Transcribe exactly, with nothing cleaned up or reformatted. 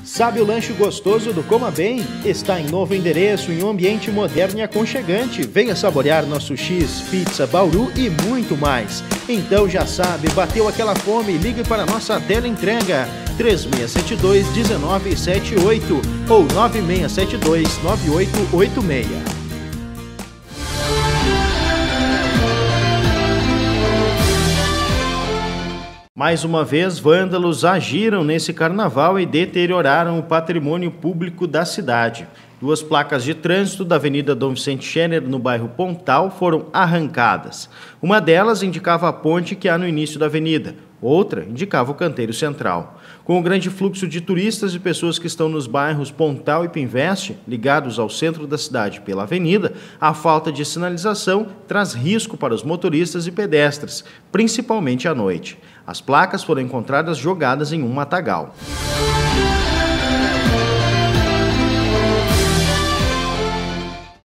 Sabe o lanche gostoso do Coma Bem? Está em novo endereço, em um ambiente moderno e aconchegante. Venha saborear nosso X, pizza, bauru e muito mais. Então já sabe, bateu aquela fome? Ligue para a nossa teleentrega três seis sete dois, um nove sete oito ou nove seis sete dois, nove oito oito seis. Mais uma vez, vândalos agiram nesse carnaval e deterioraram o patrimônio público da cidade. Duas placas de trânsito da Avenida Dom Vicente Scherer, no bairro Pontal, foram arrancadas. Uma delas indicava a ponte que há no início da avenida, outra indicava o canteiro central. Com o grande fluxo de turistas e pessoas que estão nos bairros Pontal e Pinveste, ligados ao centro da cidade pela avenida, a falta de sinalização traz risco para os motoristas e pedestres, principalmente à noite. As placas foram encontradas jogadas em um matagal.